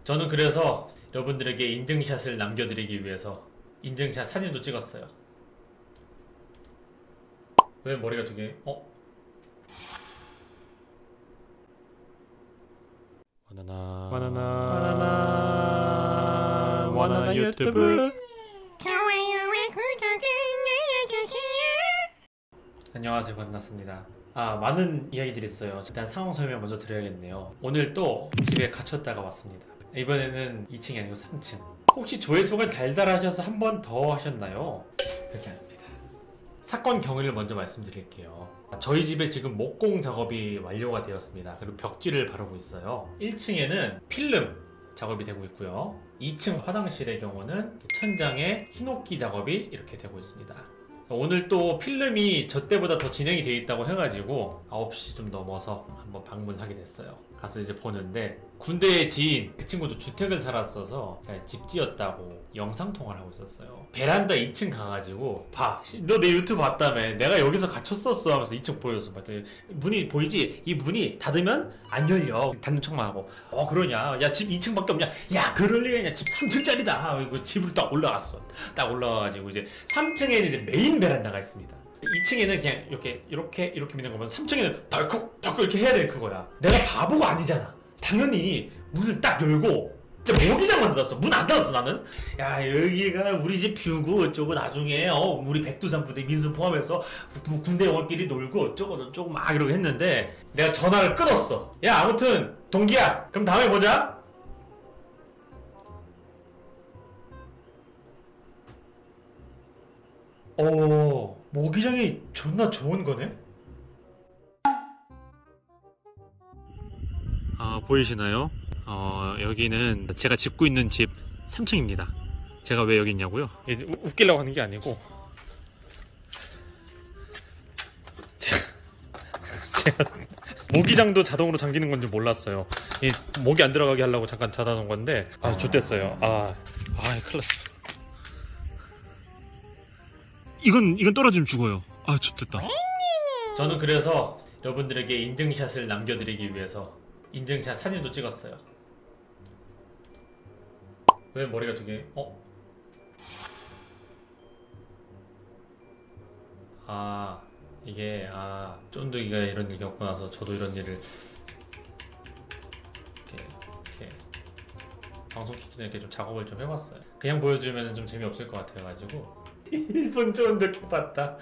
저는 그래서 여러분들에게 인증샷을 남겨드리기 위해서 인증샷 사진도 찍었어요. 왜 머리가 두 개? 바나나 유튜브. 좋아요와 구독을 눌러주세요. 안녕하세요, 반갑습니다. 많은 이야기들이 있어요. 일단 상황 설명 먼저 드려야겠네요. 오늘 또 집에 갇혔다가 왔습니다. 이번에는 2층이 아니고 3층. 혹시 조회수가 달달하셔서 한 번 더 하셨나요? 그렇지 않습니다. 사건 경위를 먼저 말씀드릴게요. 저희 집에 지금 목공 작업이 완료가 되었습니다. 그리고 벽지를 바르고 있어요. 1층에는 필름 작업이 되고 있고요. 2층 화장실의 경우는 천장에 흰옥기 작업이 이렇게 되고 있습니다. 오늘 또 필름이 저 때보다 더 진행이 되어 있다고 해가지고 9시 좀 넘어서 한번 방문하게 됐어요. 가서 이제 보는데, 군대의 지인, 그 친구도 주택을 살았어서 제가 집 지었다고 영상통화를 하고 있었어요. 베란다 2층 가가지고 너 내 유튜브 봤다며, 내가 여기서 갇혔었어 하면서 2층 보여줬어. 봤더니 문이 보이지? 이 문이 닫으면 안 열려. 닫는 척만 하고, 그러냐, 야 집 2층밖에 없냐, 야 그럴 리가, 집 3층짜리다. 그리고 집을 딱 올라갔어. 딱 올라가가지고 이제 3층에는 이제 메인 베란다가 있습니다. 2층에는 그냥 이렇게 미는 거면 3층에는 덜컥 이렇게 해야 되는 그거야. 내가 바보가 아니잖아. 당연히 문을 딱 열고 진짜 모기장만 닫았어. 문 안 닫았어 나는. 야, 여기가 우리 집 뷰고 어쩌고, 나중에 우리 백두산 부대 민수 포함해서 군대 영화끼리 놀고 어쩌고 막 이러고 했는데, 내가 전화를 끊었어. 야, 아무튼 동기야, 그럼 다음에 보자. 모기장이 존나 좋은 거네? 보이시나요? 여기는 제가 짓고 있는 집 3층입니다. 제가 왜 여기 있냐고요? 웃기려고 하는 게 아니고, 제가 모기장도 자동으로 잠기는 건지 몰랐어요. 모기 안 들어가게 하려고 잠깐 닫아놓은 건데, 좆됐어요. 큰일 났어. 이건 떨어지면 죽어요. 좆됐다. 저는 그래서 여러분들에게 인증샷을 남겨드리기 위해서 인증샷 사진도 찍었어요. 왜 머리가 두 개? 이게 쫀득이가 이런 일 겪고 나서 저도 이런 일을 이렇게 방송 키기 전에 이렇게 좀 작업을 좀 해봤어요. 그냥 보여주면 좀 재미없을 것 같아가지고 1분 쫀득이 봤다.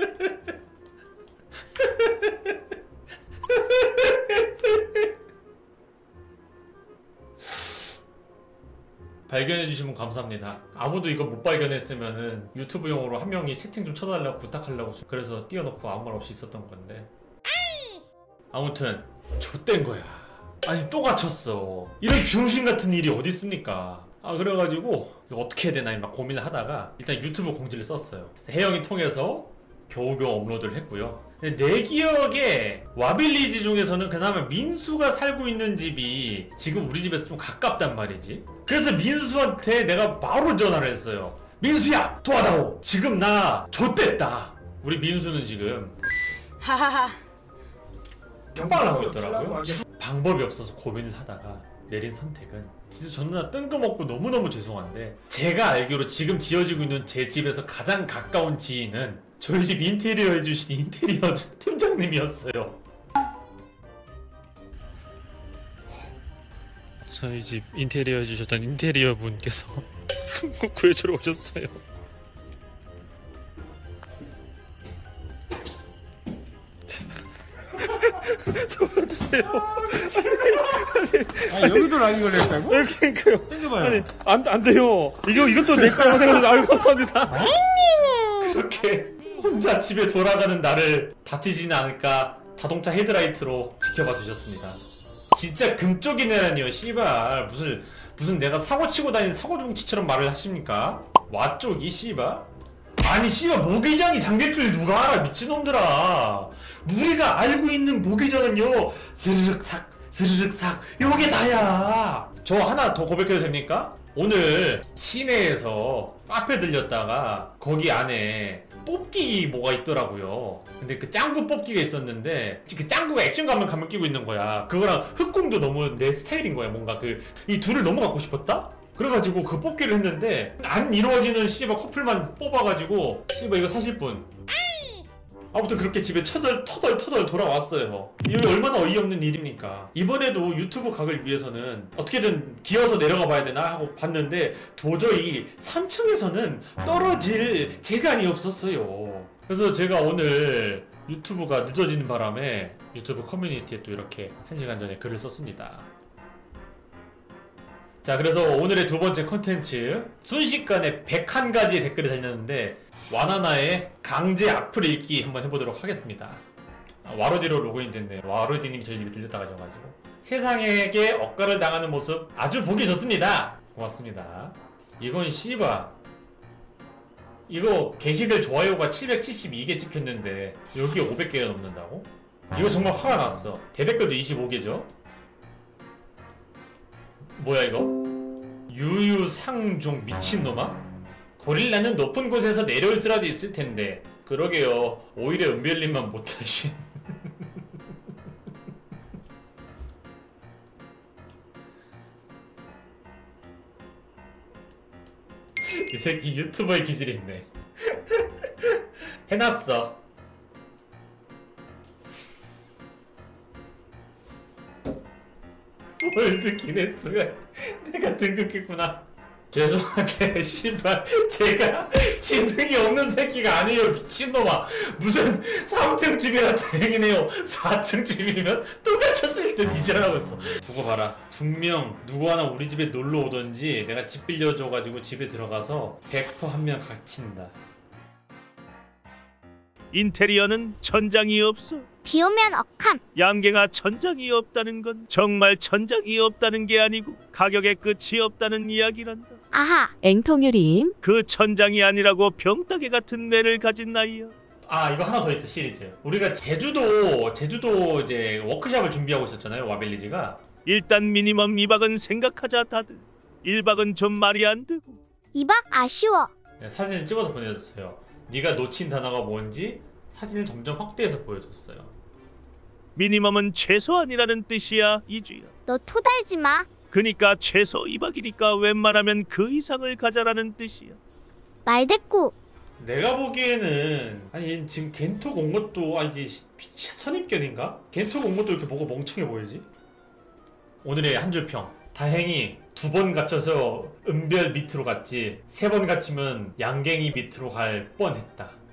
발견해주신 분 감사합니다. 아무도 이거 못 발견했으면은 유튜브용으로 한 명이 채팅 좀 쳐달라고 부탁하려고, 그래서 띄워놓고 아무 말 없이 있었던 건데, 아무튼 좆된 거야. 아니, 또 갇혔어. 이런 병신 같은 일이 어디 있습니까? 그래가지고 이거 어떻게 해야 되나 막 고민을 하다가 일단 유튜브 공지를 썼어요. 혜영이 통해서 겨우겨우 업로드를 했고요. 근데 내 기억에 와빌리지 중에서는 그나마 민수가 살고 있는 집이 지금 우리 집에서 좀 가깝단 말이지. 그래서 민수한테 내가 바로 전화를 했어요. 민수야, 도와다오. 지금 나 좆됐다. 우리 민수는 지금 하하하. 협박을 하고 있더라고요. 방법이 없어서 고민을 하다가 내린 선택은, 진짜 저는 뜬금없고 너무너무 죄송한데, 제가 알기로 지금 지어지고 있는 제 집에서 가장 가까운 지인은 저희 집 인테리어 해주신 인테리어 팀장님이었어요. 저희 집 인테리어 해주셨던 인테리어 분께서 구해주러 오셨어요. 도와주세요. 여기도 라인 걸렸다고? 그러니까요. 땡겨봐요. 안 돼요. 이것도 내 거라고 생각해서, 아이고, 감사합니다. 그렇게 혼자 집에 돌아가는 나를 다치지는 않을까 자동차 헤드라이트로 지켜봐 주셨습니다. 진짜 금쪽이네라니요, 씨발. 무슨 내가 사고 치고 다니는 사고뭉치처럼 말을 하십니까? 와 쪽이 씨발? 아니 씨발, 모기장이 잠길 줄 누가 알아, 미친놈들아. 우리가 알고 있는 모기장은요, 스르륵 삭 요게 다야. 저 하나 더 고백해도 됩니까? 오늘 시내에서 카페 들렸다가 거기 안에 뽑기 뭐가 있더라고요. 근데 그 짱구 뽑기가 있었는데 그 짱구가 액션 가면 끼고 있는 거야. 그거랑 흑공도 너무 내 스타일인 거야. 뭔가 이 둘을 너무 갖고 싶었다? 그래가지고 그 뽑기를 했는데 안 이루어지는 씨발 커플만 뽑아가지고 씨발 이거 사실 분. 아무튼 그렇게 집에 터덜 돌아왔어요. 이게 얼마나 어이없는 일입니까? 이번에도 유튜브 각을 위해서는 어떻게든 기어서 내려가 봐야 되나 하고 봤는데 도저히 3층에서는 떨어질 재간이 없었어요. 그래서 제가 오늘 유튜브가 늦어지는 바람에 유튜브 커뮤니티에 또 이렇게 1시간 전에 글을 썼습니다. 자, 그래서 오늘의 두 번째 컨텐츠, 순식간에 101가지의 댓글이 달렸는데 와나나의 강제 악플 읽기 한번 해보도록 하겠습니다. 와로디로 로그인 됐네요. 와로디님이 저희 집에 들렸다 가셔가지고 세상에게 억가를 당하는 모습 아주 보기 좋습니다. 고맙습니다. 이건 씨바 이거 게시글 좋아요가 772개 찍혔는데 여기에 500개가 넘는다고? 이거 정말 화가 났어. 대댓글도 25개죠? 뭐야 이거? 유유상종 미친놈아? 고릴라는 높은 곳에서 내려올 수라도 있을 텐데. 그러게요. 오히려 은별님만 못하신. 이 새끼 유튜버의 기질이 있네. 해놨어. 월드 기네스가 내가 등극했구나. 죄송한데 씨발 제가 지능이 없는 새끼가 아니에요. 미친놈아. 무슨 3층 집이라 다행이네요. 4층 집이면 또 갇혔을 때 뒤져라고 했어. 두고 봐라. 분명 누구 하나 우리 집에 놀러 오던지 내가 집 빌려줘가지고 집에 들어가서 100% 한 명 갇힌다. 인테리어는 천장이 없어. 비 오면 억함. 양갱아, 천장이 없다는 건 정말 천장이 없다는 게 아니고 가격에 끝이 없다는 이야기란다. 아하. 앵통유림. 그 천장이 아니라고 병따개 같은 뇌를 가진 나이야. 아, 이거 하나 더 있어. 시리즈. 우리가 제주도 이제 워크숍을 준비하고 있었잖아요. 와벨리지가. 일단 미니멈 2박은 생각하자 다들. 1박은 좀 말이 안 되고. 2박 아쉬워. 네, 사진을 찍어서 보내줬어요. 네가 놓친 단어가 뭔지 사진을 점점 확대해서 보여줬어요. 미니멈은 최소한이라는 뜻이야, 이주야. 너 토달지 마. 그니까 최소 2박이니까 웬만하면 그 이상을 가자라는 뜻이야. 말대꾸. 내가 보기에는 아니 얘는 지금 겐톡 온 것도 이게 선입견인가? 겐톡 온 것도 이렇게 보고 멍청해 보이지? 오늘의 한 줄 평. 다행히 2번 갇혀서 은별 밑으로 갔지 3번 갇히면 양갱이 밑으로 갈 뻔했다.